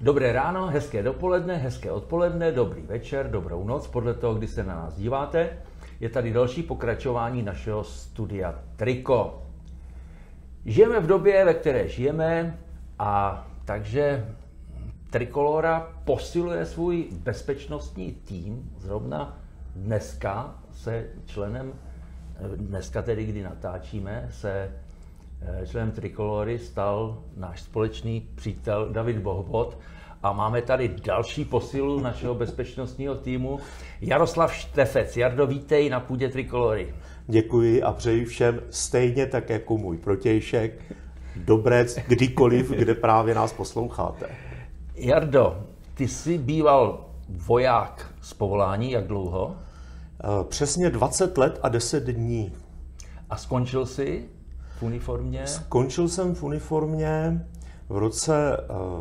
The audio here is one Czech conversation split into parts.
Dobré ráno, hezké dopoledne, hezké odpoledne, dobrý večer, dobrou noc, podle toho, kdy se na nás díváte. Je tady další pokračování našeho studia Triko. Žijeme v době, ve které žijeme, a takže Trikolora posiluje svůj bezpečnostní tým. Zrovna dneska se dneska tedy, kdy natáčíme, se členem Trikolory stal náš společný přítel David Bohbot a máme tady další posilu našeho bezpečnostního týmu, Jaroslav Štefec. Jardo, vítej na půdě Trikolory. Děkuji a přeji všem stejně tak jako můj protějšek dobré kdykoliv, kde právě nás posloucháte. Jardo, ty jsi býval voják z povolání, jak dlouho? Přesně 20 let a 10 dní. A skončil jsi v uniformě? Skončil jsem v uniformě v roce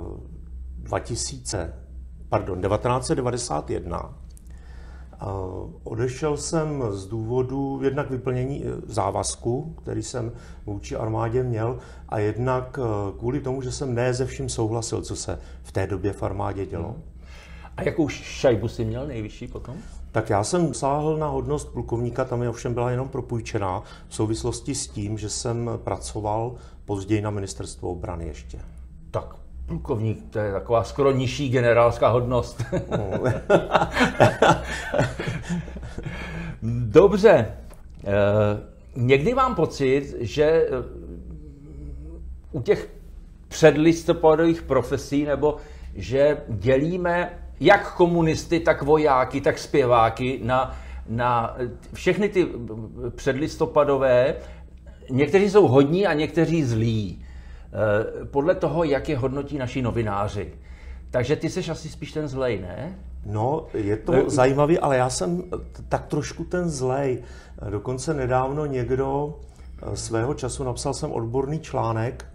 1991. Odešel jsem z důvodu jednak vyplnění závazku, který jsem vůči armádě měl, a jednak kvůli tomu, že jsem ne ze vším souhlasil, co se v té době v armádě dělo. A jakou šajbu jsi měl nejvyšší potom? Tak já jsem sáhl na hodnost plukovníka, tam mi ovšem byla jenom propůjčená v souvislosti s tím, že jsem pracoval později na ministerstvu obrany ještě. Tak plukovník, to je taková skoro nižší generálská hodnost. Dobře. Někdy mám pocit, že u těch předlistopadových profesí, nebo že dělíme jak komunisty, tak vojáky, tak zpěváky na všechny ty předlistopadové. Někteří jsou hodní a někteří zlí. Podle toho, jak je hodnotí naši novináři. Takže ty seš asi spíš ten zlej, ne? No, je to zajímavý, ale já jsem tak trošku ten zlej. Dokonce nedávno někdo svého času napsal jsem odborný článek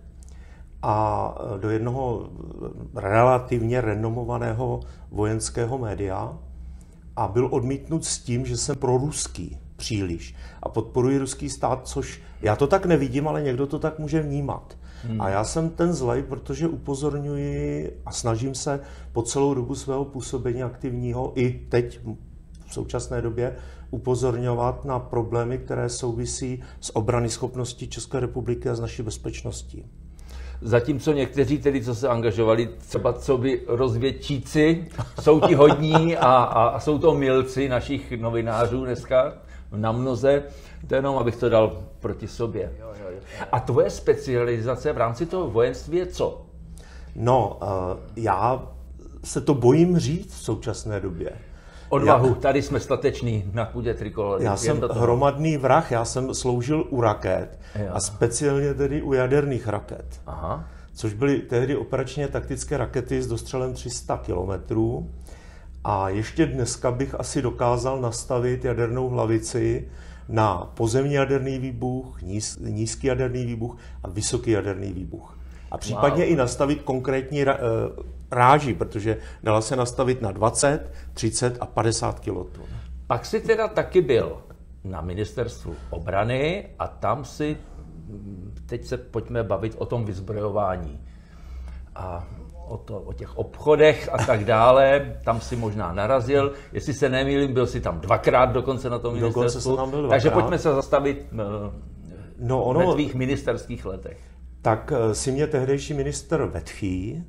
a do jednoho relativně renomovaného vojenského média a byl odmítnut s tím, že jsem proruský příliš a podporuji ruský stát, což já to tak nevidím, ale někdo to tak může vnímat. A já jsem ten zlej, protože upozorňuji a snažím se po celou dobu svého působení aktivního i teď v současné době upozorňovat na problémy, které souvisí s obranyschopností České republiky a s naší bezpečností. Zatímco někteří, tedy, co se angažovali, třeba co by rozvědčíci, jsou ti hodní a jsou to milci našich novinářů dneska na mnoze, to jenom abych to dal proti sobě. A tvoje specializace v rámci toho vojenství je co? No, já se to bojím říct v současné době. Odvahu, tady jsme stateční na půdě Trikolory. Já jsem hromadný vrah, já jsem sloužil u raket a speciálně tedy u jaderných raket. Aha. Což byly tehdy operačně taktické rakety s dostřelem 300 kilometrů. A ještě dneska bych asi dokázal nastavit jadernou hlavici na pozemní jaderný výbuch, nízký jaderný výbuch a vysoký jaderný výbuch. A případně i nastavit konkrétní ráži, protože dala se nastavit na 20, 30 a 50 kilotun. Pak si teda taky byl na ministerstvu obrany a tam si, teď se pojďme bavit o tom vyzbrojování a o těch obchodech a tak dále, tam si možná narazil. Jestli se nemýlím, byl si tam dvakrát dokonce na tom ministerstvu. Jsem tam byl takže pojďme se zastavit ve tvých ministerských letech. Tak si mě tehdejší ministr Vetchý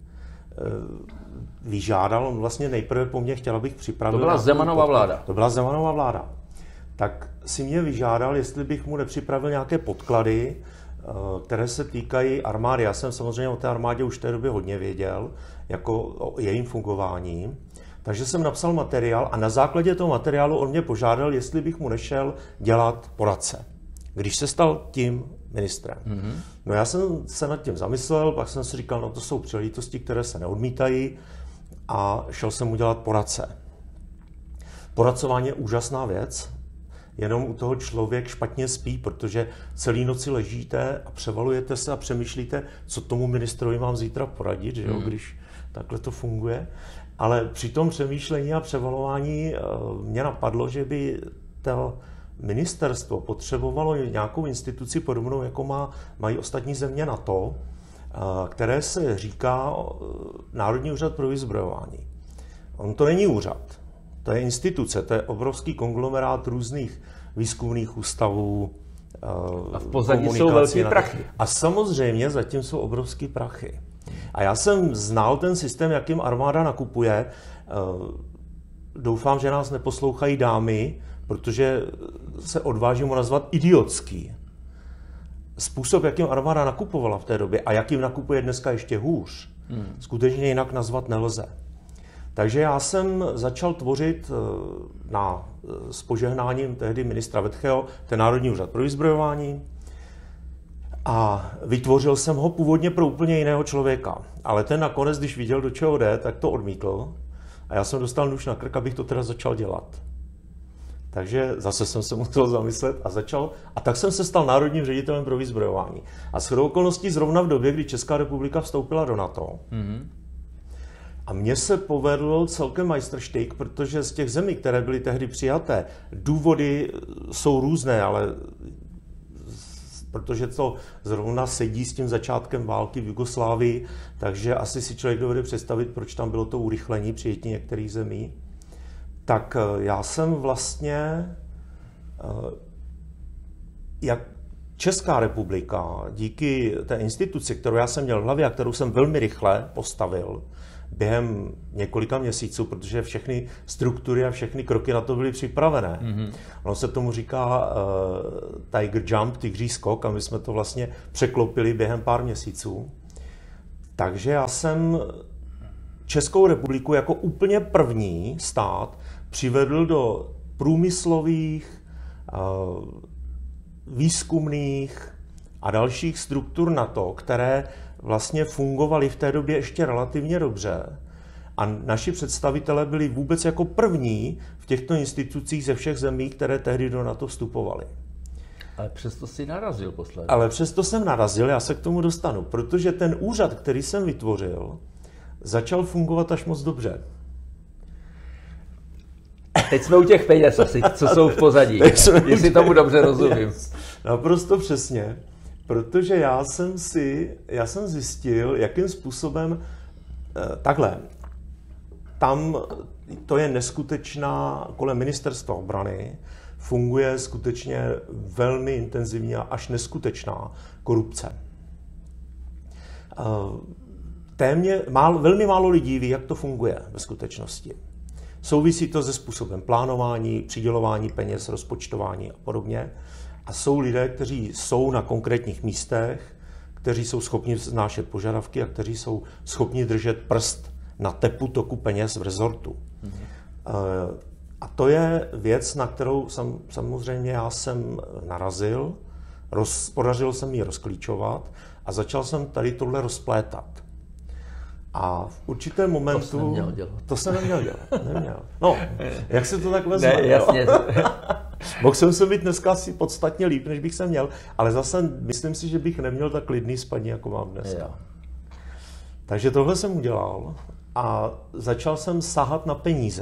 vyžádal, on vlastně nejprve po mně chtěl, abych připravil... To byla Zemanova vláda. To byla Zemanova vláda. Tak si mě vyžádal, jestli bych mu nepřipravil nějaké podklady, které se týkají armády. Já jsem samozřejmě o té armádě už v té době hodně věděl, jako o jejím fungování. Takže jsem napsal materiál a na základě toho materiálu on mě požádal, jestli bych mu nešel dělat poradce, když se stal tím ministrem. No já jsem se nad tím zamyslel, pak jsem si říkal, no to jsou příležitosti, které se neodmítají, a šel jsem udělat poradce. Poradcování je úžasná věc, jenom u toho člověk špatně spí, protože celý noci ležíte a převalujete se a přemýšlíte, co tomu ministrovi mám zítra poradit, že jo, když takhle to funguje. Ale při tom přemýšlení a převalování mě napadlo, že by to ministerstvo potřebovalo nějakou instituci podobnou, jako mají ostatní země NATO, které se říká Národní úřad pro vyzbrojování. On to není úřad, to je instituce, to je obrovský konglomerát různých výzkumných ústavů, a v pozadí jsou velké prachy. A samozřejmě zatím jsou obrovské prachy. A já jsem znal ten systém, jakým armáda nakupuje. Doufám, že nás neposlouchají dámy, protože se odvážím ho nazvat idiotský. Způsob, jakým armáda nakupovala v té době a jakým nakupuje dneska ještě hůř, skutečně jinak nazvat nelze. Takže já jsem začal tvořit s požehnáním tehdy ministra Vetcheho ten Národní úřad pro vyzbrojování a vytvořil jsem ho původně pro úplně jiného člověka. Ale ten nakonec, když viděl, do čeho jde, tak to odmítl a já jsem dostal nůž na krk, abych to teda začal dělat. Takže zase jsem se musel zamyslet a začal. A tak jsem se stal národním ředitelem pro vyzbrojování. A shodou okolností zrovna v době, kdy Česká republika vstoupila do NATO. A mně se povedl celkem majstrštyk, protože z těch zemí, které byly tehdy přijaté, důvody jsou různé, ale protože to zrovna sedí s tím začátkem války v Jugoslávii, takže asi si člověk dovede představit, proč tam bylo to urychlení přijetí některých zemí. Tak já jsem vlastně, jak Česká republika, díky té instituci, kterou já jsem měl v hlavě a kterou jsem velmi rychle postavil, během několika měsíců, protože všechny struktury a všechny kroky na to byly připravené. Ono se tomu říká Tiger Jump, tygří skok, a my jsme to vlastně překlopili během pár měsíců. Takže já jsem Českou republiku jako úplně první stát přivedl do průmyslových, výzkumných a dalších struktur NATO, které vlastně fungovaly v té době ještě relativně dobře. A naši představitelé byli vůbec jako první v těchto institucích ze všech zemí, které tehdy do NATO vstupovaly. Ale přesto si narazil posledně. Ale přesto jsem narazil, já se k tomu dostanu, protože ten úřad, který jsem vytvořil, začal fungovat až moc dobře. Teď jsme u těch peněz asi, co jsou v pozadí, jestli tomu dobře rozumím. Naprosto přesně, protože já jsem zjistil, jakým způsobem takhle. Tam to je neskutečná, kolem ministerstva obrany funguje skutečně velmi intenzivní a až neskutečná korupce. Velmi málo lidí ví, jak to funguje ve skutečnosti. Souvisí to se způsobem plánování, přidělování peněz, rozpočtování a podobně. A jsou lidé, kteří jsou na konkrétních místech, kteří jsou schopni vznášet požadavky a kteří jsou schopni držet prst na tepu toku peněz v rezortu. A to je věc, na kterou samozřejmě já jsem narazil, podařilo se mi ji rozklíčovat a začal jsem tady tohle rozplétat. A v určitém momentu... To jsem neměl dělat. Neměl. No, jak se to tak vezme? Ne, jasně. Mohl jsem se být dneska asi podstatně líp, než bych se měl, ale zase myslím si, že bych neměl tak klidný spaní, jako mám dneska. Jo. Takže tohle jsem udělal a začal jsem sahat na peníze.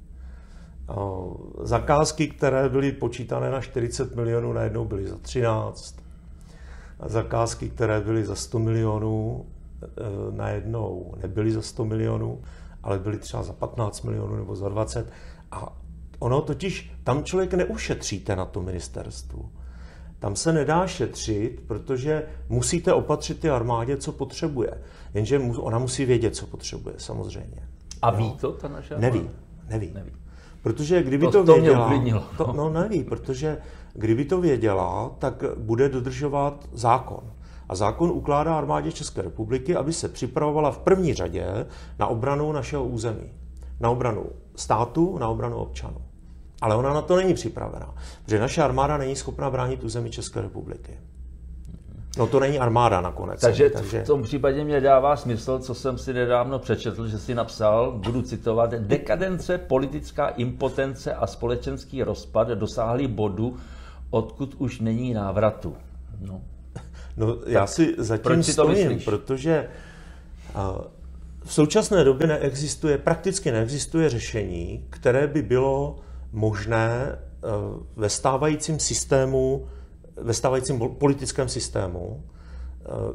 Zakázky, které byly počítané na 40 milionů, najednou byly za 13. A zakázky, které byly za 100 milionů, najednou nebyly za 100 milionů, ale byly třeba za 15 milionů nebo za 20. A ono totiž, tam člověk neušetříte na tom ministerstvu. Tam se nedá šetřit, protože musíte opatřit ty armádě, co potřebuje. Jenže ona musí vědět, co potřebuje, samozřejmě. A ví to ta naše armáda? Neví. Protože kdyby to věděla... Neví, protože kdyby to věděla, tak bude dodržovat zákon. A zákon ukládá armádě České republiky, aby se připravovala v první řadě na obranu našeho území. Na obranu státu, na obranu občanů. Ale ona na to není připravená, protože naše armáda není schopná bránit území České republiky. No to není armáda nakonec. Takže v tom případě mě dává smysl, co jsem si nedávno přečetl, že si napsal, budu citovat, dekadence, politická impotence a společenský rozpad dosáhly bodu, odkud už není návratu. No já si zatím stojím, protože v současné době prakticky neexistuje řešení, které by bylo možné ve stávajícím politickém systému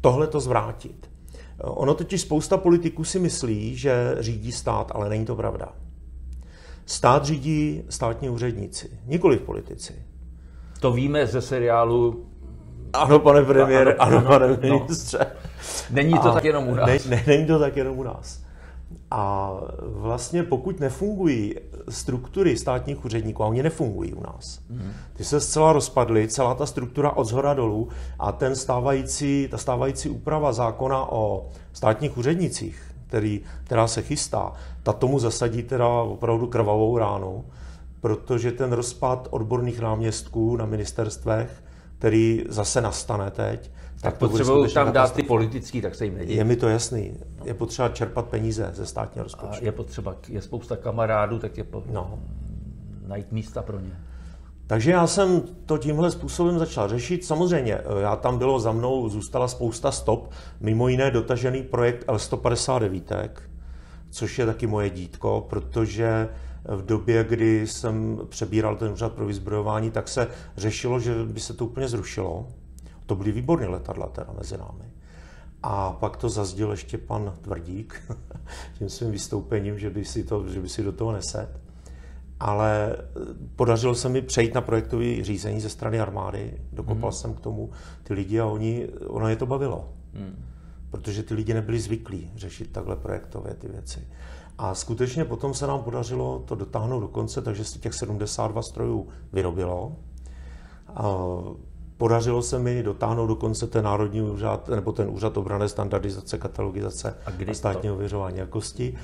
tohle to zvrátit. Ono totiž spousta politiků si myslí, že řídí stát, ale není to pravda. Stát řídí státní úředníci, nikoliv politici. To víme ze seriálu. Ano, pane premiére, ano, pane ministře. No. Není to tak jenom u nás. Není to tak jenom u nás. A vlastně pokud nefungují struktury státních úředníků, a oni nefungují u nás, ty se zcela rozpadly, celá ta struktura od shora dolů a ta stávající úprava zákona o státních úřednicích, která se chystá, ta tomu zasadí teda opravdu krvavou ránu, protože ten rozpad odborných náměstků na ministerstvech, který zase nastane teď, tak potřebují tam dát ty politický, tak se jim neděje. Je mi to jasný. Je potřeba čerpat peníze ze státního rozpočtu. Je spousta kamarádů, tak je najít místa pro ně. Takže já jsem to tímhle způsobem začal řešit. Samozřejmě, za mnou zůstala spousta stop, mimo jiné dotažený projekt L159, což je taky moje dítko, protože v době, kdy jsem přebíral ten úřad pro vyzbrojování, tak se řešilo, že by se to úplně zrušilo. To byly výborné letadla teda mezi námi. A pak to zazdil ještě pan Tvrdík tím svým vystoupením, že by si do toho nesedl. Ale podařilo se mi přejít na projektové řízení ze strany armády. Dokopal jsem k tomu ty lidi a ono je to bavilo. Protože ty lidi nebyli zvyklí řešit takhle projektové ty věci. A skutečně potom se nám podařilo to dotáhnout do konce, takže se těch 72 strojů vyrobilo. Podařilo se mi dotáhnout do konce ten národní úřad, nebo ten úřad obranné standardizace, katalogizace a státního ověřování jakosti.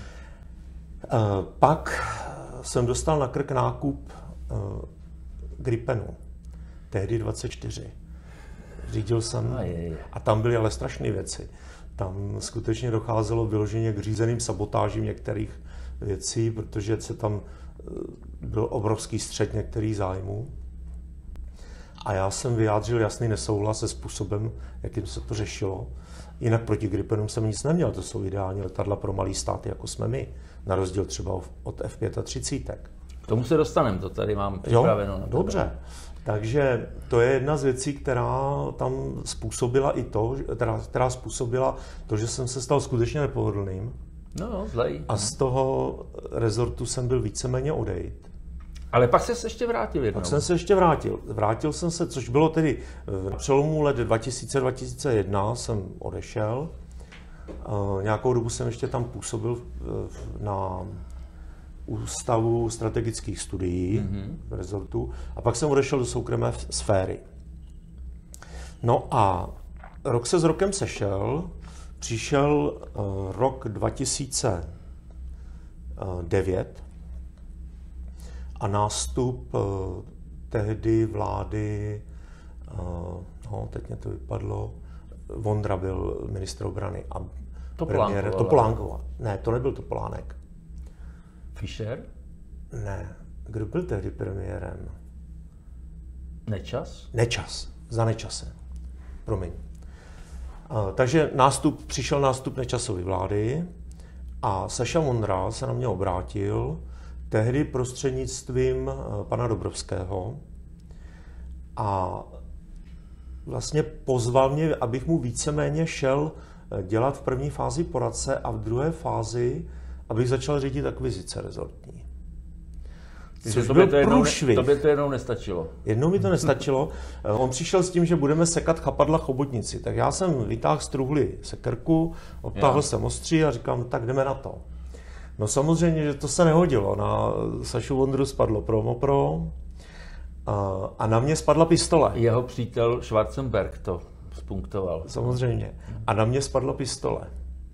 Pak jsem dostal na krk nákup Gripenu, tehdy 24. Řídil jsem a tam byly ale strašné věci. Tam skutečně docházelo vyloženě k řízeným sabotážím některých věcí, protože se tam byl obrovský střet některých zájmů. A já jsem vyjádřil jasný nesouhlas se způsobem, jakým se to řešilo. Jinak proti Gripenům jsem nic neměl, to jsou ideální letadla pro malý státy, jako jsme my, na rozdíl třeba od F-35. K tomu se dostaneme, to tady mám připraveno. Jo, dobře. Takže to je jedna z věcí, která tam způsobila která způsobila to, že jsem se stal skutečně nepohodlným. Zlej. A z toho rezortu jsem byl víceméně odejít. Ale pak se ještě vrátil jednou. Pak jsem se ještě vrátil. Vrátil jsem se, což bylo tedy na přelomu let 2000-2001 jsem odešel. Nějakou dobu jsem ještě tam působil na Ústavu strategických studií v rezortu a pak jsem odešel do soukromé sféry. No a rok se s rokem sešel, přišel rok 2009 a nástup tehdy vlády, teď mě to vypadlo, Vondra byl ministr obrany a premiér Topolánkova. Ne, to nebyl Topolánek. Fischer? Ne. Kdo byl tehdy premiérem? Nečas? Nečas. Za Nečase. Promiň. Takže přišel nástup Nečasovy vlády a Saša Vondra se na mě obrátil tehdy prostřednictvím pana Dobrovského a vlastně pozval mě, abych mu víceméně šel dělat v první fázi poradce a v druhé fázi abych začal řídit akvizice rezortní. Což byl průšvih. Tobě to jednou nestačilo. Jednou mi to nestačilo. On přišel s tím, že budeme sekat chapadla chobotnici. Tak já jsem vytáhl z truhly sekerku, odtáhl jsem ostří a říkám, tak jdeme na to. No samozřejmě, že to se nehodilo. Na Sašu Vondru spadlo Promopro a na mě spadla pistole. Jeho přítel Schwarzenberg to spunktoval. Samozřejmě. A na mě spadla pistole.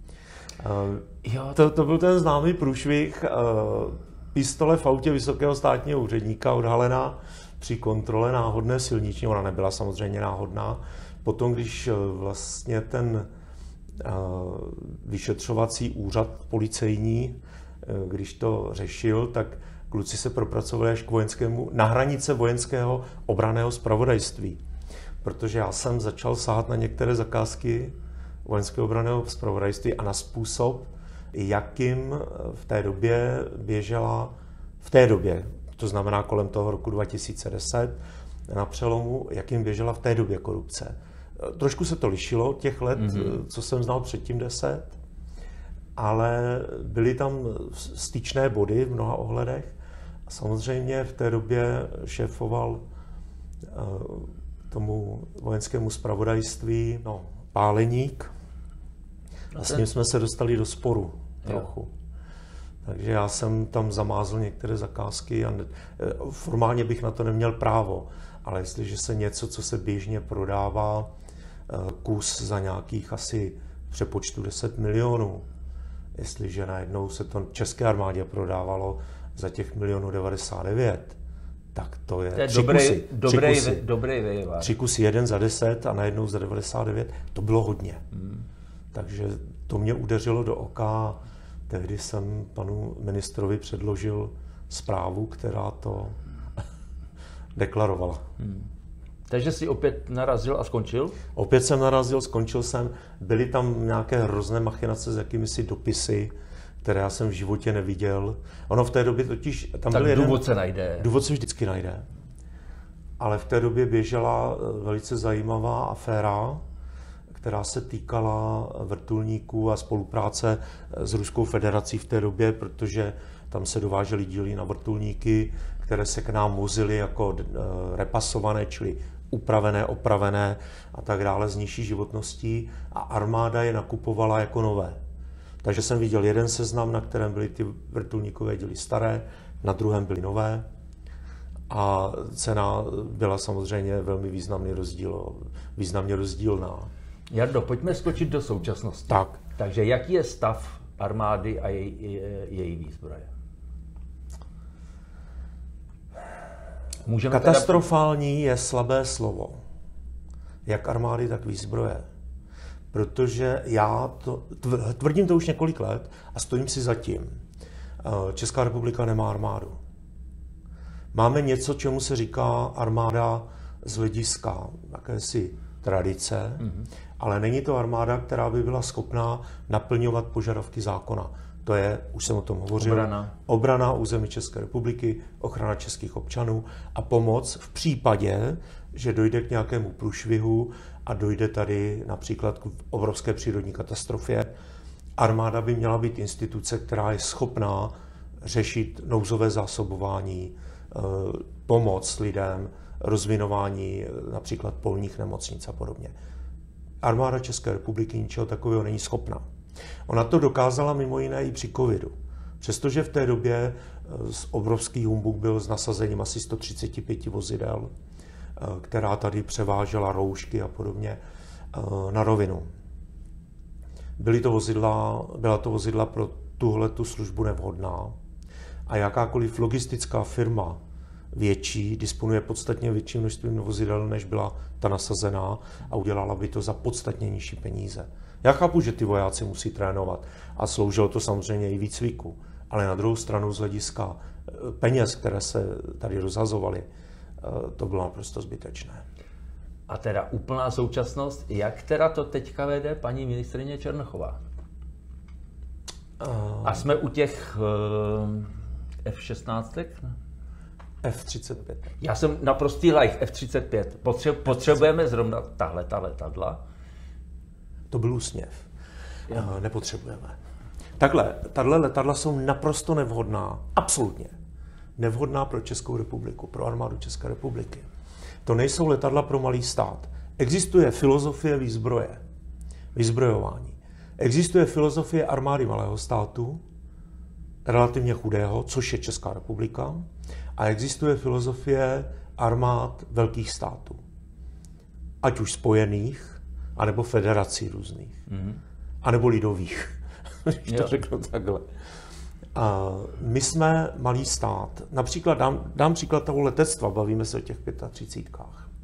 To byl ten známý průšvih. Pistole v autě vysokého státního úředníka odhalená při kontrole náhodné silniční. Ona nebyla samozřejmě náhodná. Potom, když vlastně ten vyšetřovací úřad policejní, když to řešil, tak kluci se propracovali až k na hranice vojenského obranného zpravodajství. Protože já jsem začal sahat na některé zakázky vojenského obranného zpravodajství a na způsob, jakým v té době, to znamená kolem toho roku 2010, na přelomu, jakým běžela v té době korupce Trošku se to lišilo těch let, co jsem znal předtím 10, ale byly tam styčné body v mnoha ohledech. A samozřejmě v té době šéfoval tomu vojenskému zpravodajství Páleník. A s ním jsme se dostali do sporu trochu. Takže já jsem tam zamázl některé zakázky a formálně bych na to neměl právo. Ale jestliže se něco, co se běžně prodává, kus za nějakých asi přepočtu 10 milionů, jestliže najednou se to české armádě prodávalo za těch 1,99 000, tak to je dobrý vývar. 3 kusy, jeden za 10 a najednou za 99, to bylo hodně. Takže to mě udeřilo do oka. Tehdy jsem panu ministrovi předložil zprávu, která to deklarovala. Takže jsi opět narazil a skončil? Opět jsem narazil, skončil jsem. Byly tam nějaké hrozné machinace s jakýmisi dopisy, které já jsem v životě neviděl. Ono v té době totiž... Tam tak byl důvod se najde. Důvod se vždycky najde. Ale v té době běžela velice zajímavá aféra, která se týkala vrtulníků a spolupráce s Ruskou federací v té době, protože tam se dovážely díly na vrtulníky, které se k nám vozily jako repasované, čili upravené, opravené a tak dále s nižší životností a armáda je nakupovala jako nové. Takže jsem viděl jeden seznam, na kterém byly ty vrtulníkové díly staré, na druhém byly nové a cena byla samozřejmě velmi významně rozdílná. Jardo, pojďme skočit do současnosti. Tak. Takže jaký je stav armády a její výzbroje? Katastrofální je slabé slovo. Jak armády, tak výzbroje. Protože já tvrdím to už několik let a stojím si za tím. Česká republika nemá armádu. Máme něco, čemu se říká armáda z hlediska jakési tradice, ale není to armáda, která by byla schopná naplňovat požadavky zákona. To je, už jsem o tom hovořil, obrana území České republiky, ochrana českých občanů a pomoc v případě, že dojde k nějakému průšvihu a dojde tady například k obrovské přírodní katastrofě. Armáda by měla být instituce, která je schopná řešit nouzové zásobování, pomoc lidem, rozvinování například polních nemocnic a podobně. Armáda České republiky ničeho takového není schopná. Ona to dokázala mimo jiné i při covidu. Přestože v té době obrovský humbuk byl s nasazením asi 135 vozidel, která tady převážela roušky a podobně, na rovinu. Byla to vozidla pro tuhletu službu nevhodná a jakákoliv logistická firma větší disponuje podstatně větším množstvím vozidel, než byla ta nasazená a udělala by to za podstatně nižší peníze. Já chápu, že ty vojáci musí trénovat a sloužilo to samozřejmě i výcviku, ale na druhou stranu z hlediska peněz, které se tady rozhazovaly, to bylo naprosto zbytečné. A teda úplná současnost, jak teda to teďka vede paní ministryně Černochová? A jsme u těch F-16? F-35. Já jsem naprostý laik, F-35. Potřebujeme zrovna tahle letadla? To byl úsměv. Nepotřebujeme. Takhle, tahle letadla jsou naprosto nevhodná, absolutně nevhodná pro Českou republiku, pro armádu České republiky. To nejsou letadla pro malý stát. Existuje filozofie vyzbrojování. Existuje filozofie armády malého státu, relativně chudého, což je Česká republika, a existuje filozofie armád velkých států. Ať už spojených, anebo federací různých. Anebo lidových, když to řeknu takhle. A my jsme malý stát. Například dám příklad toho letectva, bavíme se o těch 35.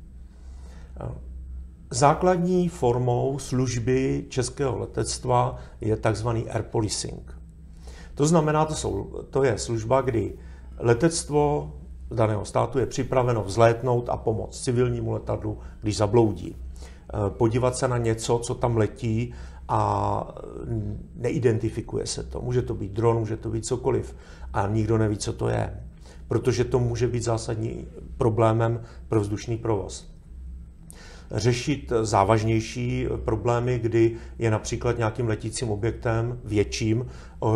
Základní formou služby českého letectva je takzvaný air policing. To znamená, to je služba, kdy letectvo daného státu je připraveno vzlétnout a pomoct civilnímu letadlu, když zabloudí. Podívat se na něco, co tam letí a neidentifikuje se to. Může to být dron, může to být cokoliv a nikdo neví, co to je, protože to může být zásadní problémem pro vzdušný provoz. řešit závažnější problémy, kdy je například nějakým letícím objektem větším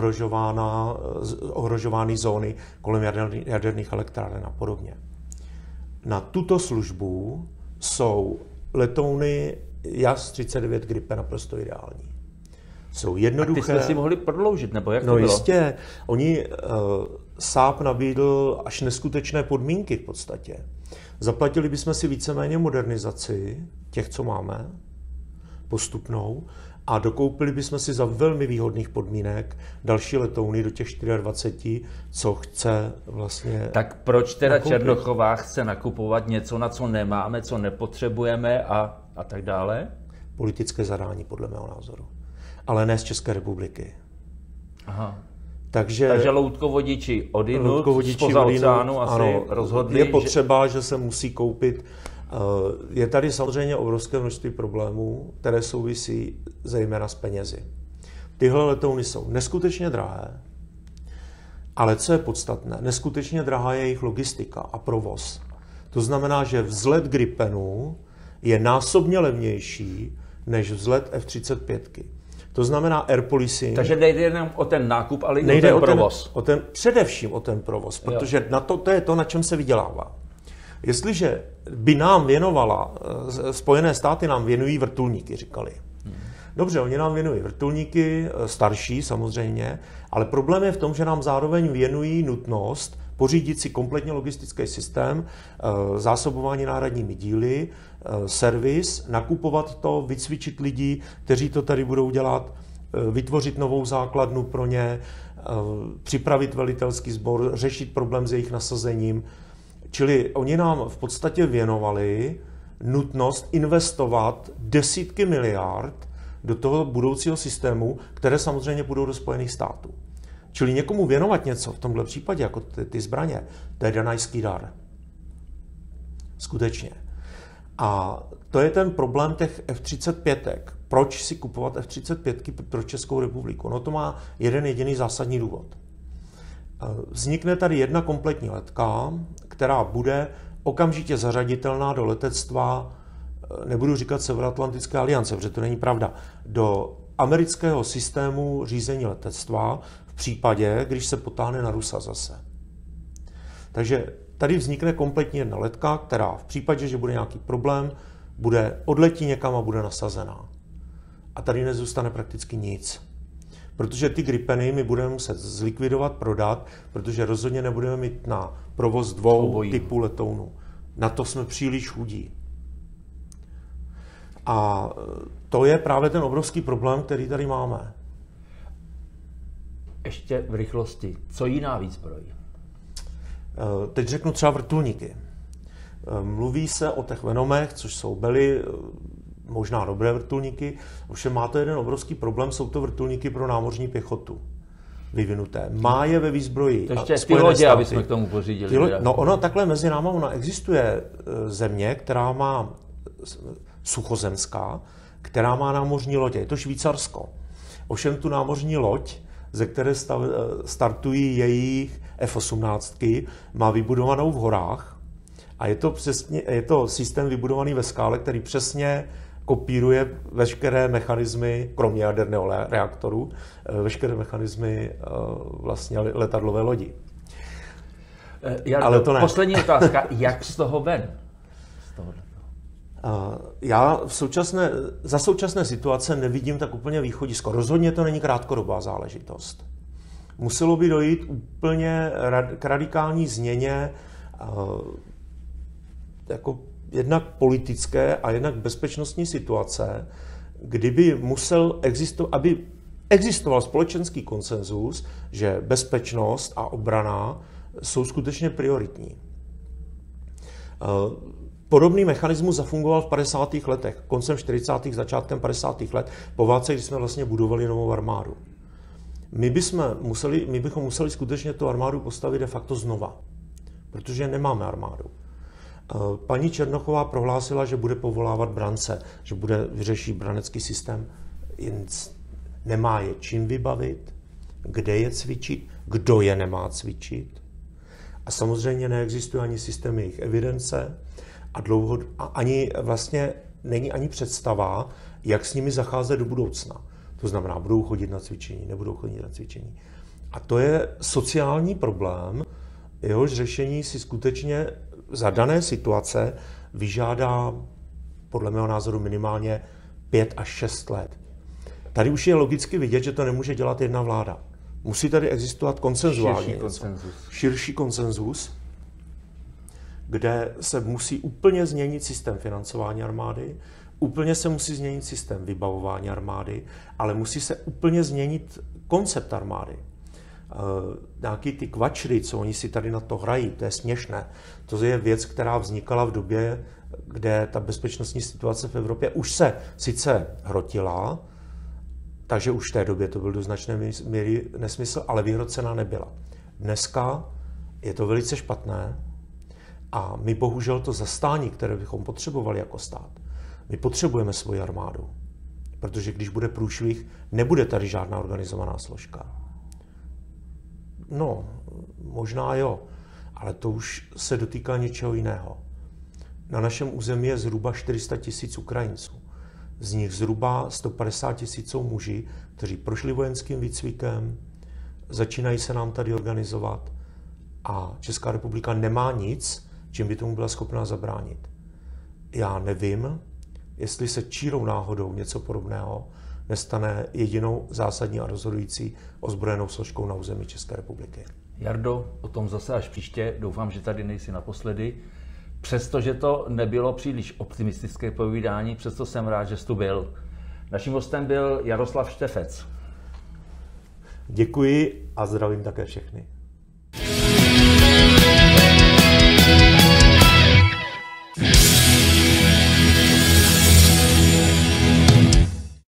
ohrožovány zóny kolem jaderných elektráren a podobně. Na tuto službu jsou letouny JAS-39 Gripen naprosto ideální. Jsou jednoduché. A ty jsme si mohli prodloužit, nebo jak to bylo? No jistě. Saab nabídl až neskutečné podmínky v podstatě. Zaplatili bychom si víceméně modernizaci těch, co máme, postupnou, a dokoupili bychom si za velmi výhodných podmínek další letouny do těch 24, co chce vlastně. Tak proč teda Černochová chce nakupovat něco, na co nemáme, co nepotřebujeme a tak dále? Politické zadání, podle mého názoru. Ale ne z České republiky. Aha. Takže loutkovodiči odinut, zpoza oceánu asi rozhodli. Je potřeba, že se musí koupit. Je tady samozřejmě obrovské množství problémů, které souvisí zejména s penězi. Tyhle letouny jsou neskutečně drahé, ale co je podstatné, neskutečně drahá je jejich logistika a provoz. To znamená, že vzlet Gripenu je násobně levnější než vzlet F-35. To znamená air policing. Takže nejde jenom o ten nákup, ale i o ten provoz. Především o ten provoz, protože to je to, na čem se vydělává. Jestliže by nám věnovala, Spojené státy nám věnují vrtulníky, říkali. Dobře, oni nám věnují vrtulníky, starší samozřejmě, ale problém je v tom, že nám zároveň věnují nutnost pořídit si kompletně logistický systém, zásobování náhradními díly, servis, nakupovat to, vycvičit lidi, kteří to tady budou dělat, vytvořit novou základnu pro ně, připravit velitelský sbor, řešit problém s jejich nasazením. Čili oni nám v podstatě věnovali nutnost investovat desítky miliard do toho budoucího systému, které samozřejmě budou do Spojených států. Čili někomu věnovat něco, v tomhle případě, jako ty zbraně, to je danajský dar. Skutečně. A to je ten problém těch F-35. Proč si kupovat F-35 pro Českou republiku? No to má jeden jediný zásadní důvod. Vznikne tady jedna kompletní letka, která bude okamžitě zařaditelná do letectva, nebudu říkat Severoatlantické aliance, protože to není pravda, do amerického systému řízení letectva v případě, když se potáhne na Rusa zase. Takže tady vznikne kompletně jedna letka, která v případě, že bude nějaký problém, odletí někam a bude nasazená. A tady nezůstane prakticky nic. Protože ty Gripeny my budeme muset zlikvidovat, prodat, protože rozhodně nebudeme mít na provoz dvou typů letounů. Na to jsme příliš chudí. A to je právě ten obrovský problém, který tady máme. Ještě v rychlosti. Co jiná výzbroj? Teď řeknu třeba vrtulníky. Mluví se o těch Venomech, což jsou Bely, možná dobré vrtulníky, ovšem má to jeden obrovský problém, jsou to vrtulníky pro námořní pěchotu vyvinuté. Má je ve výzbroji. To ještě ty lodě, aby jsme k tomu pořídili. Ono takhle mezi náma, existuje země, která má suchozemská, která má námořní lodě. Je to Švýcarsko. Ovšem tu námořní loď, ze které startují jejich F-18, má vybudovanou v horách a je to systém vybudovaný ve skále, který přesně kopíruje veškeré mechanismy, kromě jaderného reaktoru, veškeré mechanismy vlastně letadlové lodi. Ale to ne. Poslední otázka, jak z toho ven? Já za současné situace nevidím tak úplně východisko. Rozhodně to není krátkodobá záležitost. Muselo by dojít úplně k radikální změně jako jednak politické a jednak bezpečnostní situace, kdyby aby existoval společenský konsenzus, že bezpečnost a obrana jsou skutečně prioritní. Podobný mechanismus zafungoval v 50. letech, koncem 40. začátkem 50. let, po válce, kdy jsme vlastně budovali novou armádu. My bychom museli skutečně tu armádu postavit de facto znova, protože nemáme armádu. Paní Černochová prohlásila, že bude povolávat brance, že vyřeší branecký systém, jen nemá je čím vybavit, kde je cvičit, kdo je nemá cvičit. A samozřejmě neexistuje ani systém jejich evidence a ani vlastně není ani představa, jak s nimi zacházet do budoucna. To znamená, budou chodit na cvičení, nebudou chodit na cvičení. A to je sociální problém, jehož řešení si skutečně za dané situace vyžádá, podle mého názoru, minimálně 5 až 6 let. Tady už je logicky vidět, že to nemůže dělat jedna vláda. Musí tady existovat konsenzuální širší konsenzus, kde se musí úplně změnit systém financování armády, úplně se musí změnit systém vybavování armády, ale musí se úplně změnit koncept armády. Nějaký ty kvačry, co oni si tady na to hrají, to je směšné. To je věc, která vznikala v době, kde ta bezpečnostní situace v Evropě už se sice hrotila, takže už v té době to byl do značné míry nesmysl, ale vyhrocená nebyla. Dneska je to velice špatné a my bohužel to zastání, které bychom potřebovali jako stát, my potřebujeme svoji armádu, protože když bude průšvih, nebude tady žádná organizovaná složka. No, možná jo, ale to už se dotýká něčeho jiného. Na našem území je zhruba 400 000 Ukrajinců. Z nich zhruba 150 000 jsou muži, kteří prošli vojenským výcvikem, začínají se nám tady organizovat a Česká republika nemá nic, čím by tomu byla schopná zabránit. Já nevím, jestli se čirou náhodou něco podobného nestane jedinou zásadní a rozhodující ozbrojenou složkou na území České republiky. Jardo, o tom zase až příště. Doufám, že tady nejsi naposledy. Přestože to nebylo příliš optimistické povídání, přesto jsem rád, že jsi tu byl. Naším hostem byl Jaroslav Štefec. Děkuji a zdravím také všechny.